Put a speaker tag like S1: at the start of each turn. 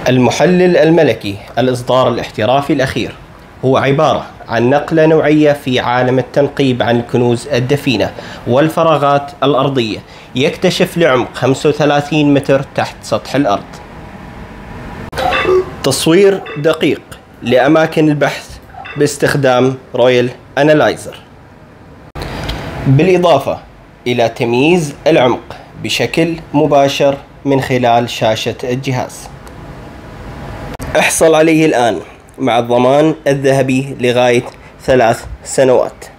S1: المحلل الملكي الإصدار الاحترافي الأخير هو عبارة عن نقلة نوعية في عالم التنقيب عن الكنوز الدفينة والفراغات الأرضية، يكتشف لعمق 35 متر تحت سطح الأرض. تصوير دقيق لأماكن البحث باستخدام رويال أنالايزر، بالإضافة إلى تمييز العمق بشكل مباشر من خلال شاشة الجهاز. احصل عليه الآن مع الضمان الذهبي لغاية 3 سنوات.